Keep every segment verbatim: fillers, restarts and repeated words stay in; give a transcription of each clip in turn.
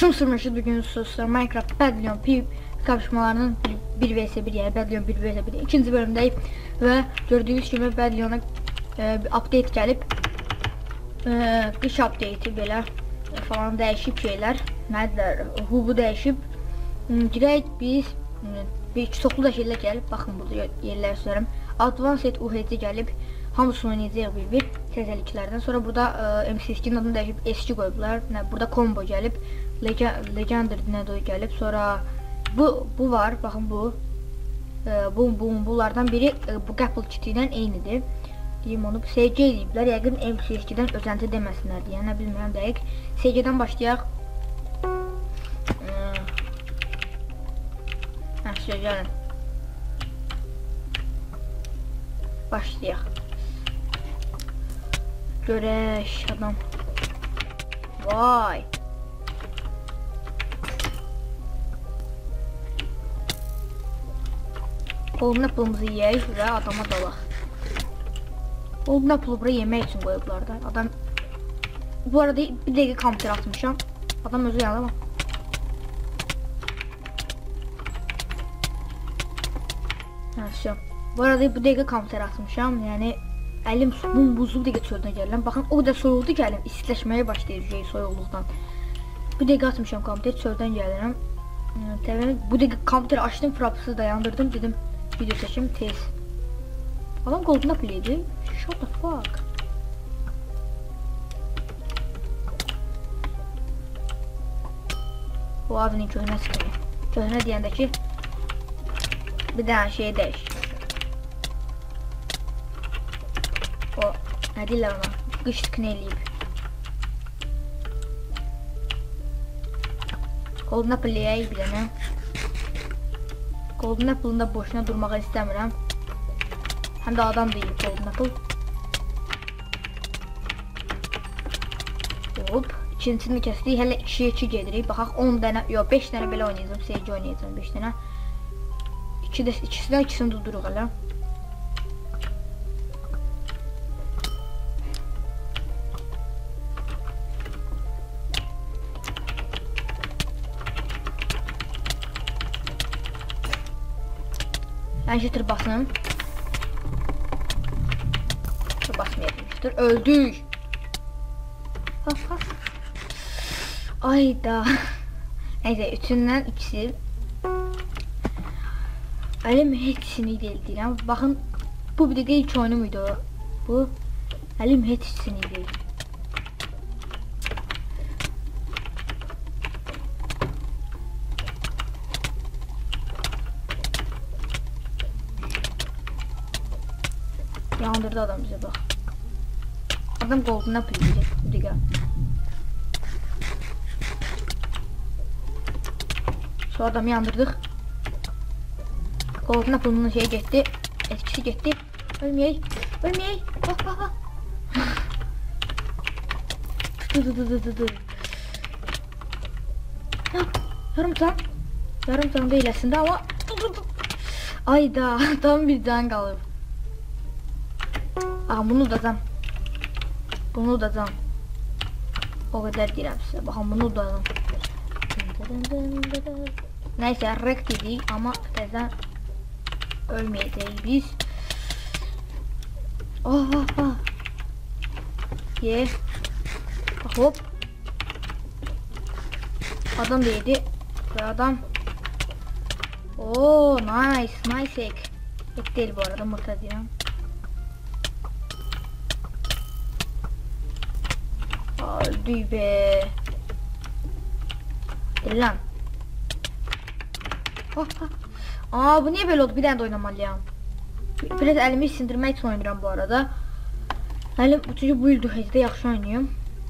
Sımsırmışız bugün sözler Minecraft Badlion P kapışmalarının bir vs bir yani Badlion bir vs bir ikinci bölümdeyim ve gördüğünüz gibi Badlion'a e, bir update gelip e, kış update'i böyle e, falan değişik şeyler nedir hubu değişip direkt biz bir çoxlu da şeyler gelip bakın burada yerler söylerim Advanced U H C gelip hamısını oynayacağıq bir bir təzəliklərdən sonra burada e, M C S adını dəyişib S iki qoyublar. Burada combo gəlib, Legendary Nedo gəlib. Sonra bu bu var. Baxın bu. E, bu bu bunlardan biri e, bu Gapple kiti ilə eynidir. Deyim onu S G deyiblər. Yəqin M C S-dən özəntə deməsinlər deyə. Nə bilmirəm dəqiq. S G-dən başlayaq. Hə, gəlin. Başlayaq. Görəş adam. Vay. Golden apple'ımızı yiyək və adama dalaq. Golden apple'ı buraya yemək üçün qoyublar da. Adam bu arada bir dəqiqə kompüter atmışam. Adam özü yandı ama. Ha, şu. Bu arada bir dəqiqə kompüter atmışam. Yəni əlim bum buzlu bir dəqiqə çöldən gəlirəm. Baxın o da soyuldu ki əlim istiləşməyə başlayacaq soyuqluqdan. Bir dəqiqə atmışam kompüter çöldən gəlirəm. Təbii bu dəqiqə kompüteri açdım, frapsız dayandırdım, dedim video çəkim tez. Adam golden apple yedi. Shut the fuck. Bu abinin köhnə sıkıyor. Köhnə deyəndə ki bir dənə şey dəyiş. O nə deyirlər ona? Qış sıkını eləyib. Golden apple yiyək bir dənə. Golden apple'ın da boşuna durmağı istəmirəm. Həm də adam deyil golden apple. Hop. İkincisini kəsdik. Hələ ikiyə iki gedirik. Baxaq on dənə, yox beş dənə belə oynayacağım. S G oynayacağım beş dənə. İki də ikisindən ikisini durduruq hələ. Enşittir basın. Basmayabilir. Öldük. Ayda. Neyse üçünden ikisi. Elim hepsini değil değil ama bakın bu bir de ilk oyunu muydu? Bu elim hepsini değil. Yandırdı adam bize bak. Adam golden apple yiyecek. Diga. Şu adamı yandırdık. Golden apple'ın şey gitti. Etkisi gitti. Ölmeyey. Ölmeyey. Bak bak bak. Dı dı dı dı dı dı. Yarım tam. Yarım tam değil aslında ama. Ayda tam bir can kalır. Aha bunu da zam. Bunu da zam. O kadar deyirəm sizə. Baxın bunu da zam. Neyse rek dedik ama təzən ölməyəcəyik biz. Oh oh oh. Ye. Hop. Adam da yedi. Ve adam. Oo nice nice ek. Ek değil bu arada mırta deyirəm. Öldü be. Lan. Oh, oh. Aa bu niye böyle oldu? Bir tane de oynamalıyım. Biraz elimi sindirmek için oynuyorum bu arada. Elim üçüncü bu yıl dühəcdə yaxşı oynayım.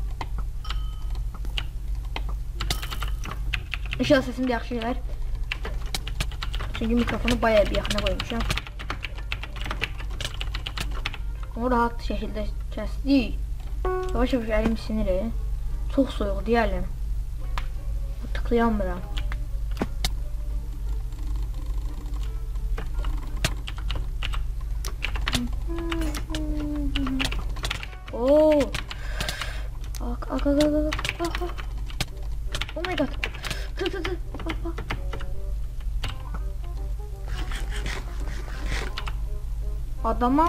İnşallah sesim de yaxşı gələr. Çünkü mikrofonu bayağı bir yaxına koymuşam. Onu rahat şekilde kəsdik. Yavaş yavaş elim sinir. Çok soğuk diyelim. Tıklayamıram. Oo. Ak ak ak ak ak. Oh my god. Tı tı tı. Bak bak. Adama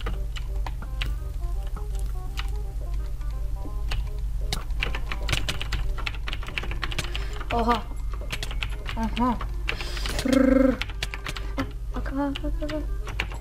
Oha. Aha. Rrrr. Bak bak bak bak.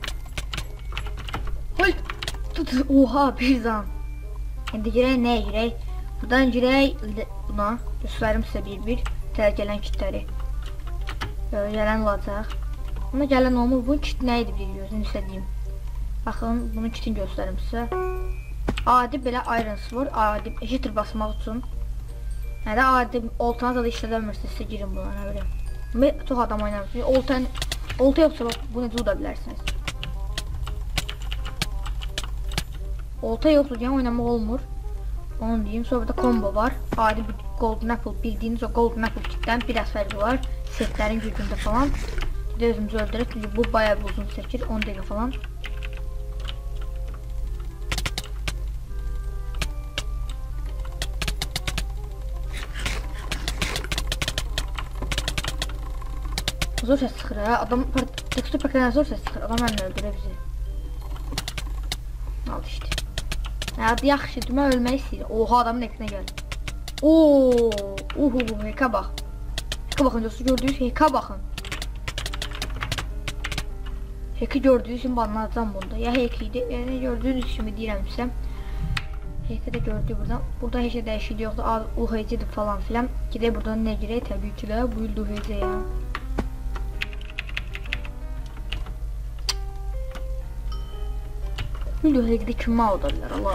Hoy. Tut. Oha bir zam. Şimdi girey ne girey? Buradan girey buna. Gösterim size bir bir. Tələ gələn kitləri. Böyle gələn olacaq. Buna gələn olmur. Bunun kit nə idi biliyorsunuz istədiyim. Baxın bunun kitini göstərim sizə. Adi belə iron sword. Adi jitter basmaq üçün. Yəni də adi oltanı da işlədəmirsiniz. Sizə girin buna nə bileyim. Və çox adam oynamırsınız. Oltan, olta yoxsa bax bu necə uda bilərsiniz. Olta yoxdur yəni oynamaq olmur. Onu diyeyim. Sonra burada combo var. Adi bir golden apple bildiğiniz o golden apple kitdən biraz fərqi var. Setlərin gücündə falan. Bir də özümüzü öldürək. Çünki bu bayağı bir uzun çəkir. on dəqiqə falan. Zor ses çıxır ha. Adam tekstur paketine zor ses çıxır. Adam mənlə öldürür bizi. Al işte. Hadi yaxşı, mən ölmək istəyirəm. Oha adamın ekrinə gəl. Ooo, uhu, heka bax. Heka baxın dostlar, gördüyünüz heka baxın. Heki gördüyünüz kimi banlayacağım bunda. Ya hek idi, yani gördüyünüz kimi deyirəmsə. Heki də gördük buradan. Burada heç də dəyişiklik yoxdur. U H C'dir falan filan. Gidək buradan nə girək? Təbii ki də bu il U H C ya. Bu il U H C'də kimi alda bilər Allah.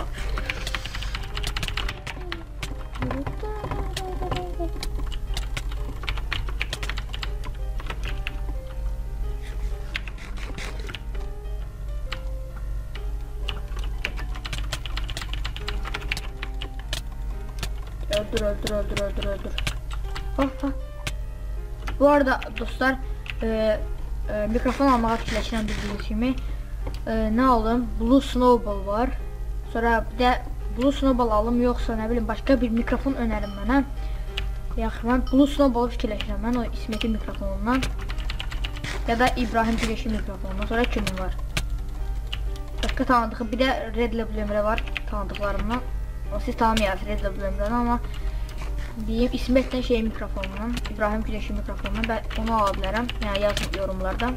Öldür öldür öldür öldür öldür. Oh, oh. Bu arada dostlar e, e, mikrofon almağa fikirləşirəm bildiğiniz kimi. E, ne alım? Blue Snowball var. Sonra bir de Blue Snowball alım yoksa ne bileyim başka bir mikrofon önerim bana. Yaxşı mən Blue Snowball fikirləşirəm mən o İsmet'in mikrofonundan. Ya da İbrahim Güneş'in mikrofonundan. Sonra kimin var? Başka tanıdığım bir de Red Label Emre var tanıdıklarımdan. O siz tanımayasınız Red Label Emre'den ama diyeyim İsmet'le şey mikrofonundan, İbrahim Güneş'in mikrofonundan ben onu alabilirim. Yani yazın yorumlardan.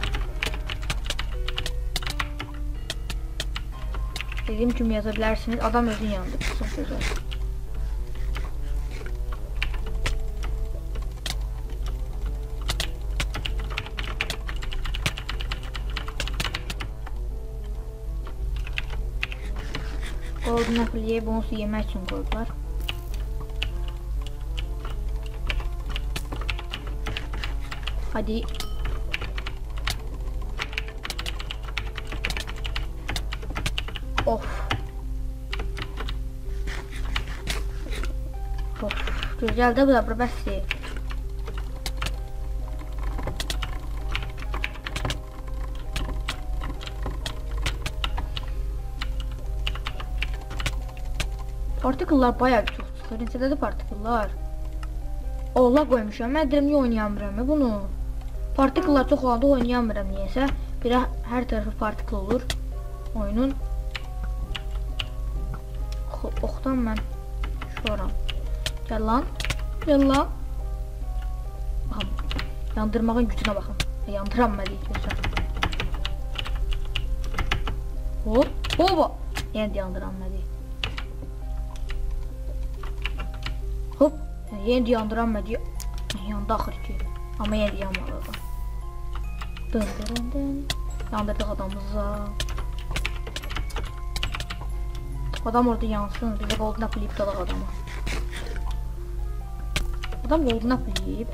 Dediğim gibi yazabilirsiniz. Adam özün yandı. Çok güzel. Golden Apple'ye bonusu yemek için koydular. Hadi. Of. Of. Güzel de bu da probası. Partiküllər bayağı bir çox çıxır. Neçədə də partiküllər. Allah qoymuşam. Mən deyirəm, niyə oynayamıram bunu? Partiküllər çox olanda oynayamıram niyəsə. Bir hər tərəfi partikül olur oyunun. Oxdan mən şoram. Gəl lan. Gəl lan. Baxın. Yandırmağın gücünə baxın. Yandıranmadı gözlər. Hop. Hop. Yəni yandıranmadı. Hop. Yeni yandıranmadı. Yandı axır ki. Amma yeni yanmadı. Dın dın dın. Yandırdık adamımıza. Adam orada yansın. Bize golden apple yiyip dalaq adamı. Adam golden apple yiyip.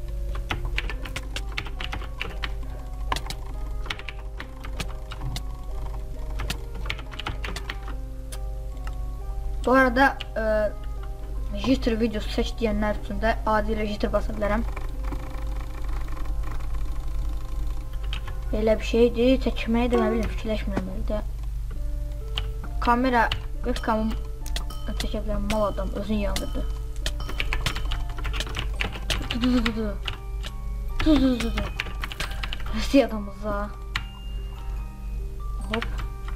Bu arada e, jitter videosu seç diyenler için de adil jitter basabilirim. Böyle bir şeydi. Çekmeye de ne bileyim fikirleşmiyorum öyle. Kamera webcam'ım çekebilirim mal adam özün yandırdı. Du du du du du. Du du du du. Hırsız adamız ha. Hop.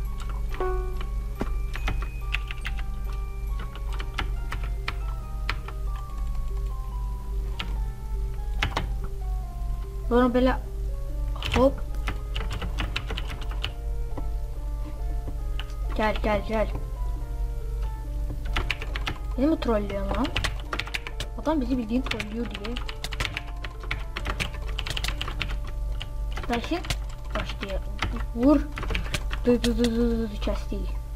Sonra böyle hop. Gel gel gel. Beni mi trollüyor lan? Adam bizi bildiğin trollüyor diye. Taşın başlayalım. Vur. Dı dı dı dı dı kəsdik.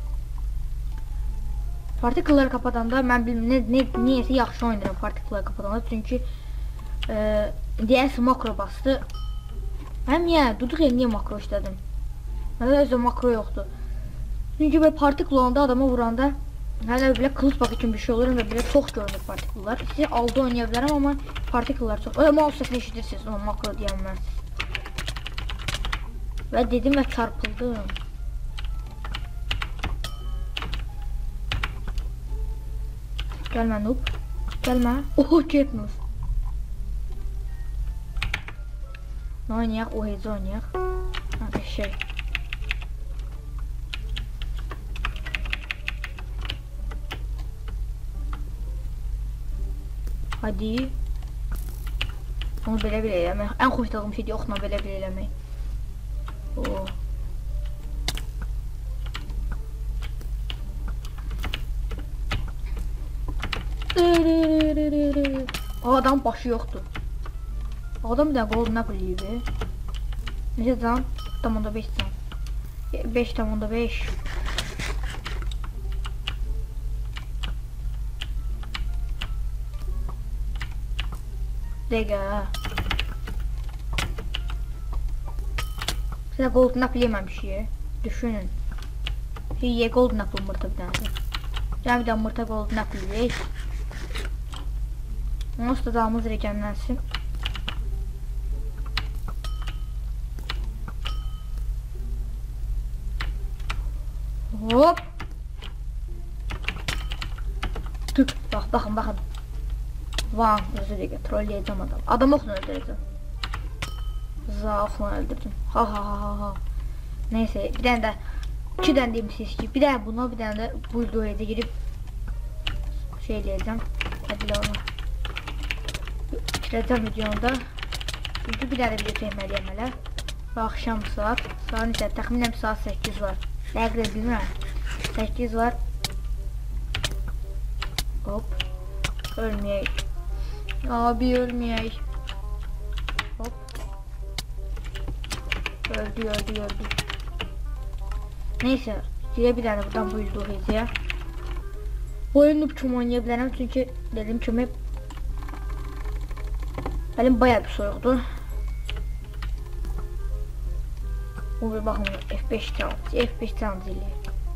Partikülləri kapatanda mən bilməm ne, ne, niyəsə yaxşı oynayıram partikülləri kapatanda çünki e, deyəsə makro bastı. Həm niyə? Duduq ya niyə makro işlədim? Məndə özü makro yoxdur. Çünki böyle partikül olanda adama vuranda hələ belə kılıç bakı kimi bir şey olur və belə çox görünür partiküllər. Sizi aldı oynaya bilərəm amma partiküllər çox. Öyle mouse səsini eşidirsiniz ama makro deyəməzsiniz. Və dedim və çarpıldım. Gəlmə noob. Gəlmə. Oho getmir. Ne oynayaq? O heyzi oynayaq. Ha şey. Hadi. Onu belə belə eləmək. Ən xoşladığım şey deyil, oxla belə belə eləmək. Oh. Adam başı yoktu. Adam bir de golden apple gibi. Ne zaman? Tam onda beş can. beş tam onda beş. Dega. Size golden apple yememiş ya. Düşünün. Ye golden apple mırta bir tanesi. Yani bir de mırta golden apple ye. Nasıl da damız regenlensin. Hop. Tık. Bak bakın bakın. Van özür dilerim. Trolleyeceğim adam. Adam okunu öldüreceğim. Za okunu öldürdüm. Ha ha ha ha ha. Neyse bir tane de iki tane diyeyim siz ki. Bir tane buna bir tane de buldoğaya girip şey diyeceğim. Hadi la onu. Bitireceğim videomda. Çünkü bir tane video çekmeliyim hele. Ve akşam saat. Saat ise tahminen saat sekiz var. Dəqiq bilmirəm. sekiz var. Hop. Ölməyək. Abi ölməyək. Hop. Öldü öldü öldü. Neyse. Size bir tane buradan buyurdu hediye. Oyunu kim oynayabilirim çünkü dediğim kimi elim bayağı bir soyuqdu. O bir bakın F beş challenge, F beş challenge ile.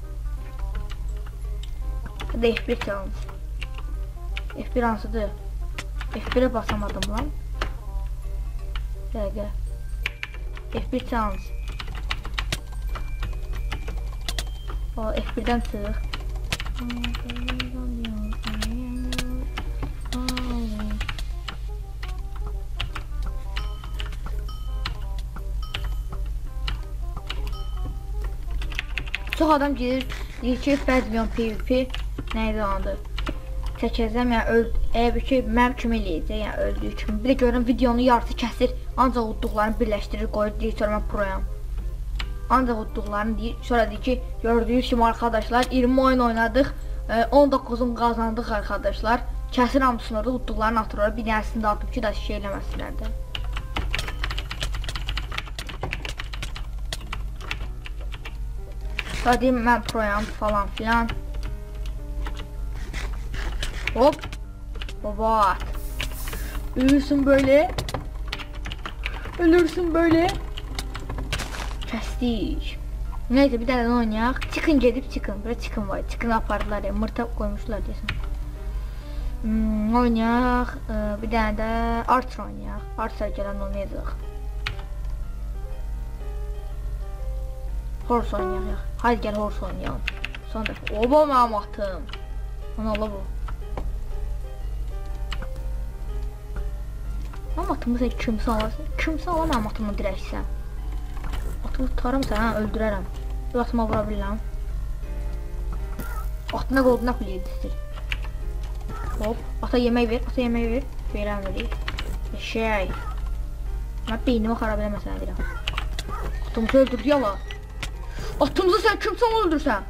Hadi F bir challenge. F bir ansıdır. F bir'e basamadım lan. Gel gel. F bir challenge. O F bir'den çık. Çox adam gelir, deyir ki, Badlion PvP neydi ondur? Çəkəcəm, yəni öldü, əgər ki, mənim kimi eləyəcək, yəni öldüyü kimi. Bir də görürüm, videonun yarısı kəsir, ancaq udduqlarını birləşdirir, qoyur, deyir, sonra mən proyam. Ancaq udduqlarını deyir, sonra deyir ki, gördüyünüz kimi arkadaşlar, iyirmi oyun oynadık, on doqquzun qazandıq arkadaşlar. Kəsir hamısını orada udduqlarını atırlar, bir dənəsini də atıp ki, da şey eləməsinlər də. Sonra deyim, mən proyam falan filan. Hop. Baba. Ölürsün böyle. Ölürsün böyle. Kestik. Neyse bir tane oynayaq. Çıkın gedib çıkın. Böyle çıkın var. Çıkın apardılar ya. Mırta koymuşlar desin. Hmm, oynayaq. Ee, bir tane de Archer oynayaq. Archer gələn oynayacaq. Horse oynayaq. Haydi gel horse oynayalım. Son dəfə. Oba mənim atım. Ana ola bu. Ama atımı sen kimse alasın. Kimse alamam atımı dirəksən. Atımı tutarım sən, ha, öldürərəm. Bir atıma vura bilirəm. Atına qolduğuna pul yedirtir. Hop, ata yemək ver, ata yemək ver. Verəm verik. Şey. Mən beynimi xarab eləməsən deyirəm. Atımızı öldürdü yala. Atımızı sən kimsən öldürsən?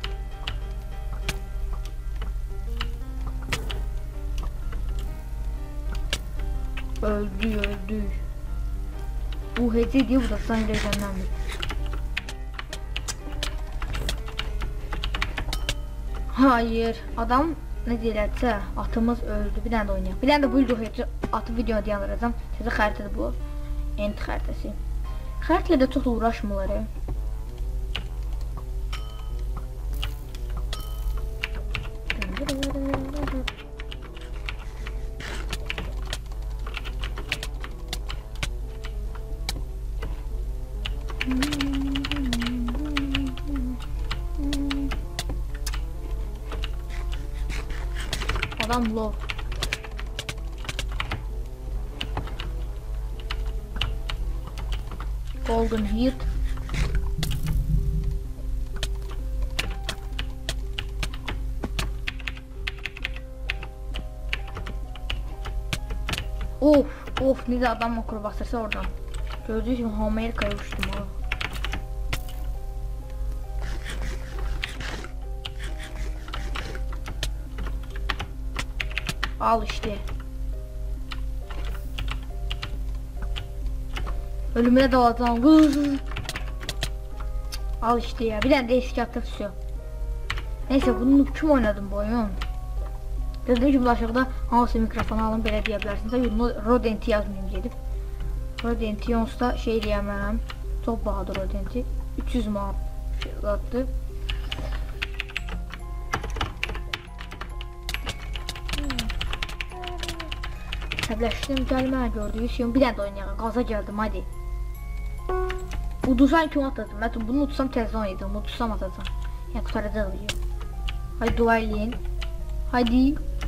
Öldü, öldü. Bu hediye diye bu da sana gözlemlenmiş. Hayır, adam ne deyirlərsə, atımız öldü. Bir dənə də oynayaq. Bir dənə də bu video atı videonu dayanıracam. Sizə xəritədir bu. End xəritəsi. Xəritələ də çox uğraşmırlar. Adam low. Golden hit. Of of, ne de adam makro bastırsa oradan. Gördüğünüz gibi Amerika'ya uçtum ha. Al işte. Ölümüne daladım. Al işte ya. Bir tane de eski atı tutuyor. Neyse, bunu kim oynadım bu oyun? Gördüğünüz gibi aşağıda hansı mikrofonu alın belə deyə bilərsiniz. Tabii bunu Rodent'i yazmayayım gedib. Rodent'i yonsda şey deyəmərəm. Çox bahadır Rodent'i. üç yüz manat atdı. Təbləşdim, gəlmə, gördüyünüz kimi bir dənə də oynayaq. Qaza gəldim, hadi. Uduzan kim atacağım? Mən bunu utsam təzə oynayacağım, utsam atacağım. Yəni qutaracaq diyor. Hadi dua eləyin. Hadi.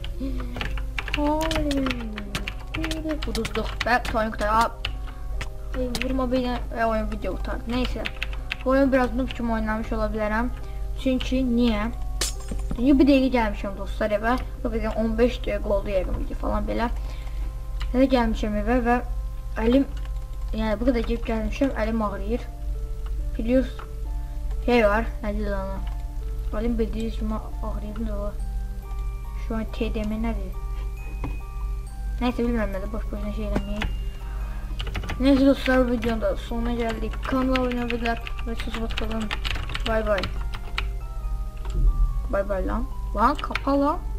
Uduzduq. Və oyun qutarı. Vurma beni və oyun video qutardı. Neyse. Bu oyun biraz noob kimi oynamış ola bilərəm. Çünki niyə? Çünki bir dəqiqə gəlmişəm dostlar evə. Bu video on beş dəqiqə oldu yəqin video falan belə. Nədə gəlmişəm evə və əlim, yəni bu qədər gəlib gəlmişəm, əlim ağrıyır. Biliyoruz, şey var, nədir ona? Əlim bildiğiniz kimi ağrıyır da o. Şu an T D M nədir? Neyse, bilmirəm nədir, boş boşuna şey eləməyək. Neyse dostlar, bu videonun da sonuna geldik. Kanala abone olabilir ve susmat kalın. Bay bay. Bay bay lan. Lan kapa lan.